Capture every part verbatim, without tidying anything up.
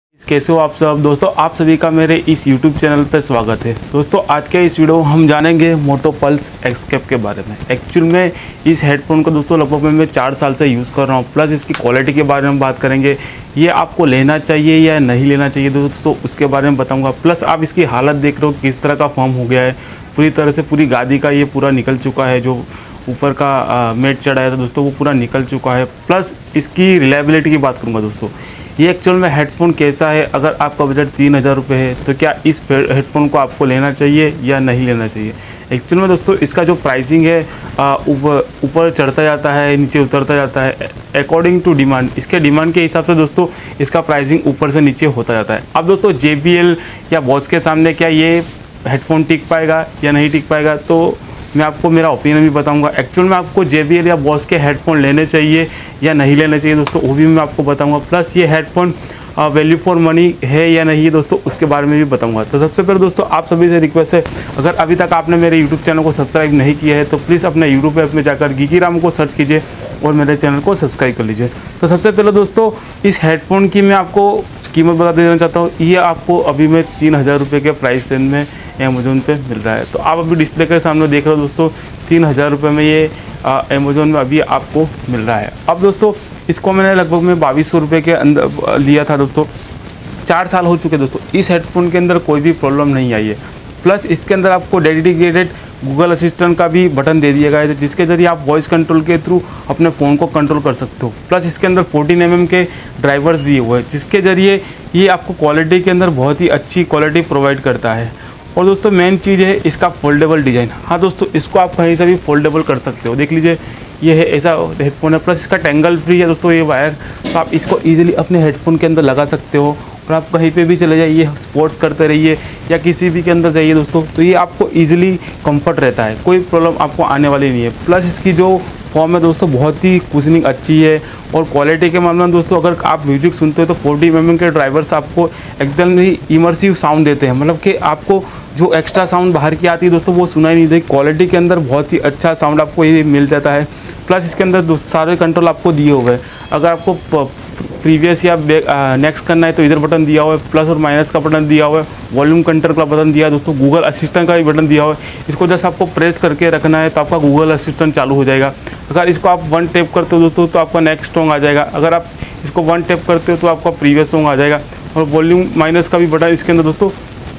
कैसे हो आप सब दोस्तों। आप सभी का मेरे इस YouTube चैनल पर स्वागत है। दोस्तों आज के इस वीडियो हम जानेंगे मोटो पल्स एक्सकेप के बारे में। एक्चुअल में इस हेडफोन को दोस्तों लगभग मैं चार साल से यूज़ कर रहा हूँ, प्लस इसकी क्वालिटी के बारे में बात करेंगे। ये आपको लेना चाहिए या नहीं लेना चाहिए दोस्तों, उसके बारे में बताऊँगा। प्लस आप इसकी हालत देख रहे हो किस तरह का फॉर्म हो गया है, पूरी तरह से पूरी गादी का ये पूरा निकल चुका है। जो ऊपर का आ, मेट चढ़ाया था दोस्तों वो पूरा निकल चुका है। प्लस इसकी रिलायबिलिटी की बात करूँगा दोस्तों, ये एक्चुअल में हेडफोन कैसा है। अगर आपका बजट तीन हज़ार रुपये है तो क्या इस हेडफोन को आपको लेना चाहिए या नहीं लेना चाहिए। एक्चुअल में दोस्तों इसका जो प्राइसिंग है ऊपर ऊपर चढ़ता जाता है, नीचे उतरता जाता है अकॉर्डिंग टू डिमांड। इसके डिमांड के हिसाब से दोस्तों इसका प्राइसिंग ऊपर से नीचे होता जाता है। अब दोस्तों जे बी एल या बॉस के सामने क्या ये हेडफोन टिक पाएगा या नहीं टिक पाएगा, तो मैं आपको मेरा ओपिनियन भी बताऊंगा। एक्चुअल में आपको जे बी एल या बॉस के हेडफोन लेने चाहिए या नहीं लेने चाहिए दोस्तों, वो भी मैं आपको बताऊंगा। प्लस ये हेडफोन वैल्यू फॉर मनी है या नहीं है दोस्तों, उसके बारे में भी बताऊंगा। तो सबसे पहले दोस्तों आप सभी से रिक्वेस्ट है, अगर अभी तक आपने मेरे यूट्यूब चैनल को सब्सक्राइब नहीं किया है तो प्लीज़ अपने यूट्यूब ऐप में जाकर गीकी राम को सर्च कीजिए और मेरे चैनल को सब्सक्राइब कर लीजिए। तो सबसे पहले दोस्तों इस हेडफोन की मैं आपको कीमत बता देना चाहता हूँ। ये आपको अभी में तीन हज़ार रुपये के प्राइस रेंज में अमेज़ोन पे मिल रहा है। तो आप अभी डिस्प्ले के सामने देख रहे हो दोस्तों, तीन हज़ार रुपये में ये अमेज़ोन में अभी आपको मिल रहा है। अब दोस्तों इसको मैंने लगभग में बाईस सौ रुपये के अंदर लिया था दोस्तों। चार साल हो चुके दोस्तों, इस हेडफोन के अंदर कोई भी प्रॉब्लम नहीं आई है। प्लस इसके अंदर आपको डेडिकेटेड गूगल असिस्टेंट का भी बटन दे दिया गया है, जिसके ज़रिए आप वॉइस कंट्रोल के थ्रू अपने फ़ोन को कंट्रोल कर सकते हो। प्लस इसके अंदर फोर्टीन एम एम के ड्राइवर्स दिए हुए हैं, जिसके ज़रिए ये आपको क्वालिटी के अंदर बहुत ही अच्छी क्वालिटी प्रोवाइड करता है। और दोस्तों मेन चीज़ है इसका फोल्डेबल डिज़ाइन। हाँ दोस्तों इसको आप कहीं से भी फोल्डेबल कर सकते हो। देख लीजिए ये है ऐसा हेडफोन है, प्लस इसका टेंगल फ्री है दोस्तों ये वायर, तो आप इसको ईजिली अपने हेडफोन के अंदर लगा सकते हो। और आप कहीं पे भी चले जाइए, स्पोर्ट्स करते रहिए या किसी भी के अंदर जाइए दोस्तों, तो ये आपको ईजिली कंफर्ट रहता है, कोई प्रॉब्लम आपको आने वाली नहीं है। प्लस इसकी जो फॉर्म है दोस्तों बहुत ही कुशनिंग अच्छी है। और क्वालिटी के मामले में दोस्तों अगर आप म्यूजिक सुनते हो तो फोर्टी एम एम के ड्राइवर्स आपको एकदम ही इमर्सिव साउंड देते हैं, मतलब कि आपको जो एक्स्ट्रा साउंड बाहर की आती है दोस्तों वो सुनाई नहीं देती। क्वालिटी के अंदर बहुत ही अच्छा साउंड आपको ये मिल जाता है। प्लस इसके अंदर सारे कंट्रोल आपको दिए हुए हैं। अगर आपको प्रीवियस या नेक्स्ट करना है तो इधर बटन दिया हुआ है, प्लस और माइनस का बटन दिया हुआ है, वॉल्यूम कंट्रोल का बटन दिया है दोस्तों, गूगल असिस्टेंट का भी बटन दिया हुआ है। इसको जैसे आपको प्रेस करके रखना है तो आपका गूगल असिस्टेंट चालू हो जाएगा। अगर इसको आप वन टैप करते हो दोस्तों तो आपका नेक्स्ट सॉन्ग आ जाएगा। अगर आप इसको वन टैप करते हो तो आपका प्रीवियस सॉन्ग आ जाएगा। और वॉल्यूम माइनस का भी बटन इसके अंदर दोस्तों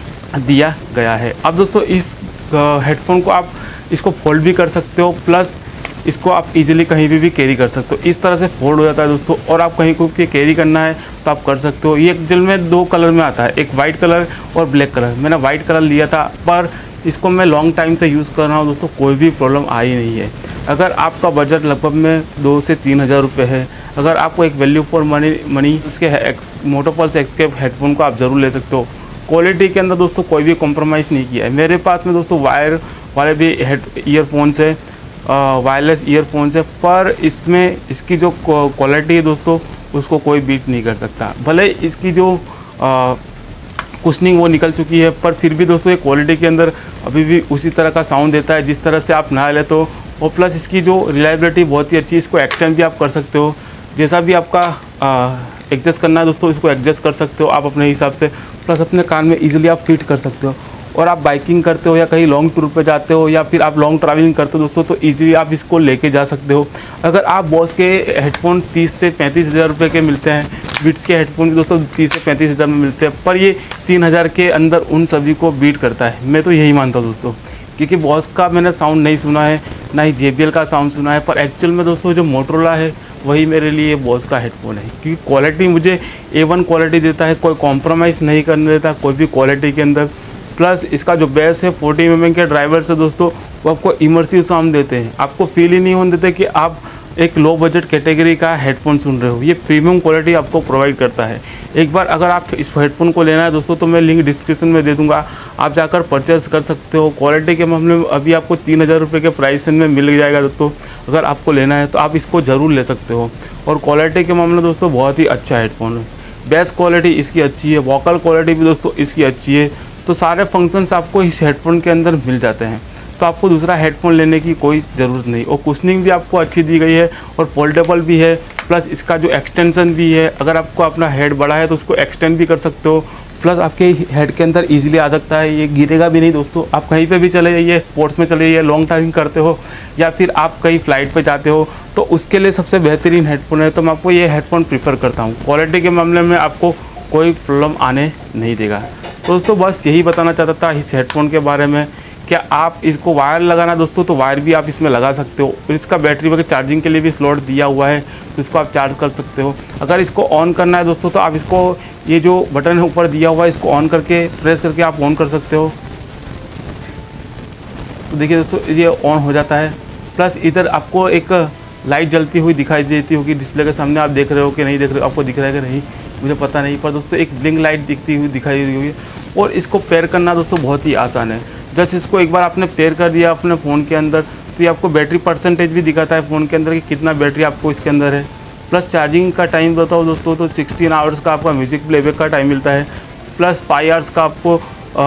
दिया गया है। अब दोस्तों इस हेडफोन को आप इसको फोल्ड भी कर सकते हो, प्लस इसको आप इजीली कहीं भी भी कैरी कर सकते हो। इस तरह से फोल्ड हो जाता है दोस्तों, और आप कहीं को भी कैरी करना है तो आप कर सकते हो। ये एक्चुअल में दो कलर में आता है, एक वाइट कलर और ब्लैक कलर। मैंने वाइट कलर लिया था, पर इसको मैं लॉन्ग टाइम से यूज़ कर रहा हूँ दोस्तों, कोई भी प्रॉब्लम आई नहीं है। अगर आपका बजट लगभग में दो से तीन हज़ार रुपये है, अगर आपको एक वैल्यू फॉर मनी मनी इसके एक्स मोटो पल्स एक्सकेप हेडफोन को आप ज़रूर ले सकते हो। क्वालिटी के अंदर दोस्तों कोई भी कॉम्प्रोमाइज़ नहीं किया है। मेरे पास में दोस्तों वायर वाले भी हेड ईयरफोन्स है, वायरलेस ईयरफोन्स है, पर इसमें इसकी जो क्वालिटी है दोस्तों उसको कोई बीट नहीं कर सकता। भले इसकी जो कुशनिंग वो निकल चुकी है, पर फिर भी दोस्तों ये क्वालिटी के अंदर अभी भी उसी तरह का साउंड देता है जिस तरह से आप ना ले तो। और प्लस इसकी जो रिलायबिलिटी बहुत ही अच्छी, इसको एक्सटेंड भी आप कर सकते हो, जैसा भी आपका एडजस्ट करना है दोस्तों इसको एडजस्ट कर सकते हो आप अपने हिसाब से। प्लस अपने कान में ईजिली आप फिट कर सकते हो। और आप बाइकिंग करते हो या कहीं लॉन्ग टूर पे जाते हो या फिर आप लॉन्ग ट्रैवलिंग करते हो दोस्तों, तो इजीली आप इसको लेके जा सकते हो। अगर आप बॉस के हेडफोन तीस से पैंतीस हज़ार रुपये के मिलते हैं, बीट्स के हेडफोन भी दोस्तों तीस से पैंतीस हज़ार में मिलते हैं, पर ये तीन हज़ार के अंदर उन सभी को बीट करता है। मैं तो यही मानता हूँ दोस्तों, क्योंकि बॉस का मैंने साउंड नहीं सुना है, ना ही जे बी एल का साउंड सुना है, पर एक्चुअल में दोस्तों जो मोटोरोला है वही मेरे लिए बॉस का हेडफोन है। क्योंकि क्वालिटी मुझे ए वन क्वालिटी देता है, कोई कॉम्प्रोमाइज़ नहीं करने देता कोई भी क्वालिटी के अंदर। प्लस इसका जो बेस है फोर्टी एम एम के ड्राइवर से दोस्तों वो आपको इमर्सिव साउंड देते हैं, आपको फील ही नहीं होने देते कि आप एक लो बजट कैटेगरी का हेडफोन सुन रहे हो। ये प्रीमियम क्वालिटी आपको प्रोवाइड करता है। एक बार अगर आप इस हेडफोन को लेना है दोस्तों तो मैं लिंक डिस्क्रिप्शन में दे दूंगा, आप जाकर परचेस कर सकते हो। क्वालिटी के मामले में अभी आपको तीन हज़ार रुपये के प्राइस में मिल जाएगा दोस्तों। अगर आपको लेना है तो आप इसको ज़रूर ले सकते हो। और क्वालिटी के मामले में दोस्तों बहुत ही अच्छा हेडफोन है, बेस क्वालिटी इसकी अच्छी है, वोकल क्वालिटी भी दोस्तों इसकी अच्छी है। तो सारे फंक्शंस आपको इस हेडफोन के अंदर मिल जाते हैं। तो आपको दूसरा हेडफोन लेने की कोई ज़रूरत नहीं। और कुशनिंग भी आपको अच्छी दी गई है और फोल्डेबल भी है। प्लस इसका जो एक्सटेंशन भी है, अगर आपको अपना हेड बड़ा है तो उसको एक्सटेंड भी कर सकते हो, प्लस आपके हेड के अंदर इजीली आ सकता है, ये गिरेगा भी नहीं दोस्तों। आप कहीं पे भी चले जाइए, स्पोर्ट्स में चले जाइए, लॉन्ग ड्राइविंग करते हो या फिर आप कहीं फ्लाइट पे जाते हो तो उसके लिए सबसे बेहतरीन हेडफोन है, तो मैं आपको ये हेडफोन प्रीफर करता हूँ। क्वालिटी के मामले में आपको कोई प्रॉब्लम आने नहीं देगा। तो दोस्तों बस यही बताना चाहता था इस हेडफोन के बारे में। क्या आप इसको वायर लगाना दोस्तों तो वायर भी आप इसमें लगा सकते हो, इसका बैटरी वगैरह चार्जिंग के लिए भी स्लॉट दिया हुआ है, तो इसको आप चार्ज कर सकते हो। अगर इसको ऑन करना है दोस्तों तो आप इसको ये जो बटन है ऊपर दिया हुआ है इसको ऑन करके प्रेस करके आप ऑन कर सकते हो। तो देखिए दोस्तों ये ऑन हो जाता है। प्लस इधर आपको एक लाइट जलती हुई दिखाई देती होगी डिस्प्ले के सामने, आप देख रहे हो कि नहीं देख रहे हो, आपको दिख रहा है कि नहीं मुझे पता नहीं, पर दोस्तों एक ब्लिंक लाइट दिखती हुई दिखाई दे रही होगी। और इसको पेयर करना दोस्तों बहुत ही आसान है। जस्ट इसको एक बार आपने पेयर कर दिया अपने फ़ोन के अंदर तो ये आपको बैटरी परसेंटेज भी दिखाता है फ़ोन के अंदर कि कितना बैटरी आपको इसके अंदर है। प्लस चार्जिंग का टाइम बताओ दोस्तों तो सिक्सटीन आवर्स का आपका म्यूज़िक प्लेबैक का टाइम मिलता है, प्लस फाइव आवर्स का आपको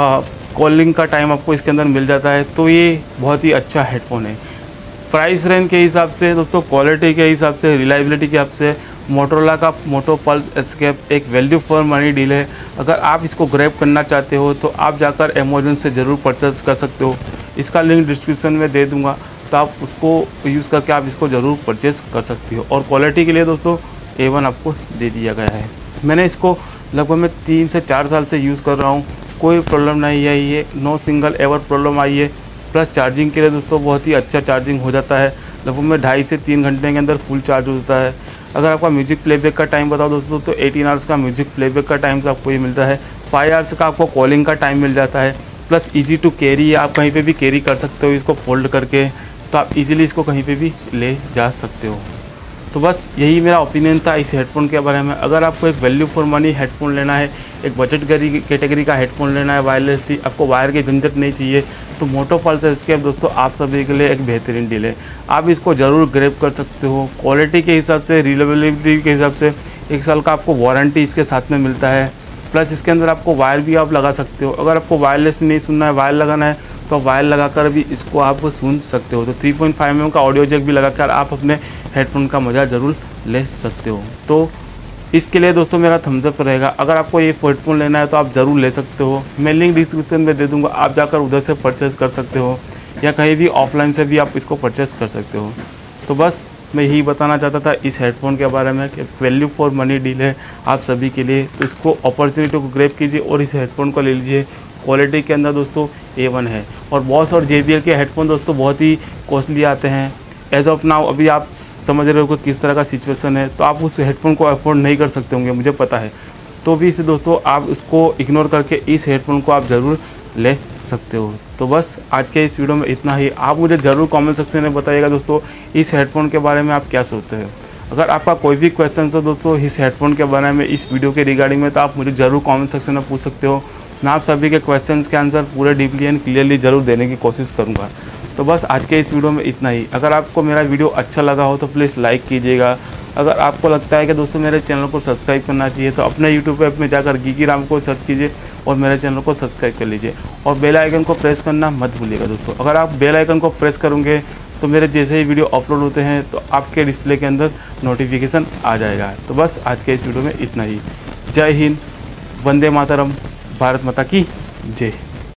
कॉलिंग का टाइम आपको इसके अंदर मिल जाता है। तो ये बहुत ही अच्छा हेडफोन है। प्राइस रेंज के हिसाब से दोस्तों, क्वालिटी के हिसाब से, रिलायबिलिटी के हिसाब से मोटोरोला का मोटो पल्स एस्केप एक वैल्यू फॉर मनी डील है। अगर आप इसको ग्रैब करना चाहते हो तो आप जाकर अमेज़न से ज़रूर परचेस कर सकते हो। इसका लिंक डिस्क्रिप्शन में दे दूंगा, तो आप उसको यूज़ करके आप इसको ज़रूर परचेस कर सकते हो। और क्वालिटी के लिए दोस्तों ए वन आपको दे दिया गया है। मैंने इसको लगभग मैं तीन से चार साल से यूज़ कर रहा हूँ, कोई प्रॉब्लम नहीं है, ये नो सिंगल एवर प्रॉब्लम आई है। प्लस चार्जिंग के लिए दोस्तों बहुत ही अच्छा चार्जिंग हो जाता है, लगभग में ढाई से तीन घंटे के अंदर फुल चार्ज हो जाता है। अगर आपका म्यूजिक प्लेबैक का टाइम बताओ दोस्तों तो अठारह आवर्स का म्यूजिक प्लेबैक का टाइम आपको ये मिलता है, फाइव आवर्स का आपको कॉलिंग का टाइम मिल जाता है। प्लस इजी टू कैरी है, आप कहीं पे भी कैरी कर सकते हो इसको फोल्ड करके, तो आप इजीली इसको कहीं पे भी ले जा सकते हो। तो बस यही मेरा ओपिनियन था इस हेडफोन के बारे में। अगर आपको एक वैल्यू फॉर मनी हेडफोन लेना है, एक बजट कैटेगरी का हेडफोन लेना है वायरलेसली, आपको वायर की झंझट नहीं चाहिए, तो मोटो पल्स एस्केप दोस्तों आप सभी के लिए एक बेहतरीन डील है। आप इसको ज़रूर ग्रैब कर सकते हो। क्वालिटी के हिसाब से, रिलायबिलिटी के हिसाब से एक साल का आपको वारंटी इसके साथ में मिलता है। प्लस इसके अंदर आपको वायर भी आप लगा सकते हो। अगर आपको वायरलेस नहीं सुनना है, वायर लगाना है, तो वायर लगाकर भी इसको आप सुन सकते हो। तो three point five M M का ऑडियो जैक भी लगाकर आप अपने हेडफोन का मज़ा ज़रूर ले सकते हो। तो इसके लिए दोस्तों मेरा थम्स अप रहेगा। अगर आपको ये हेडफोन लेना है तो आप ज़रूर ले सकते हो, मैं लिंक डिस्क्रिप्शन में दे दूँगा, आप जाकर उधर से परचेज़ कर सकते हो या कहीं भी ऑफलाइन से भी आप इसको परचेज़ कर सकते हो। तो बस मैं यही बताना चाहता था इस हेडफोन के बारे में कि वैल्यू फॉर मनी डील है आप सभी के लिए। तो इसको अपॉर्चुनिटी को ग्रैब कीजिए और इस हेडफोन को ले लीजिए। क्वालिटी के अंदर दोस्तों ए वन है। और बॉस और जे बी एल के हेडफोन दोस्तों बहुत ही कॉस्टली आते हैं। एज ऑफ नाउ अभी आप समझ रहे हो कि किस तरह का सिचुएशन है, तो आप उस हेडफोन को अफोर्ड नहीं कर सकते होंगे, मुझे पता है। तो भी इसे दोस्तों आप इसको इग्नोर करके इस हेडफोन को आप ज़रूर ले सकते हो। तो बस आज के इस वीडियो में इतना ही। आप मुझे ज़रूर कमेंट सेक्शन में बताइएगा दोस्तों इस हेडफोन के बारे में आप क्या सोचते हो। अगर आपका कोई भी क्वेश्चन हो दोस्तों इस हेडफोन के बारे में, इस वीडियो के रिगार्डिंग में, तो आप मुझे ज़रूर कमेंट सेक्शन में पूछ सकते हो। मैं आप सभी के क्वेश्चंस के आंसर पूरे डीपली एंड क्लियरली ज़रूर देने की कोशिश करूँगा। तो बस आज के इस वीडियो में इतना ही। अगर आपको मेरा वीडियो अच्छा लगा हो तो प्लीज़ लाइक कीजिएगा। अगर आपको लगता है कि दोस्तों मेरे चैनल को सब्सक्राइब करना चाहिए तो अपने यूट्यूब ऐप में जाकर गीगी राम को सर्च कीजिए और मेरे चैनल को सब्सक्राइब कर लीजिए और बेल आइकन को प्रेस करना मत भूलिएगा दोस्तों। अगर आप बेल आइकन को प्रेस करोगे तो मेरे जैसे ही वीडियो अपलोड होते हैं तो आपके डिस्प्ले के अंदर नोटिफिकेशन आ जाएगा। तो बस आज के इस वीडियो में इतना ही। जय हिंद, वंदे मातरम, भारत माता की जय।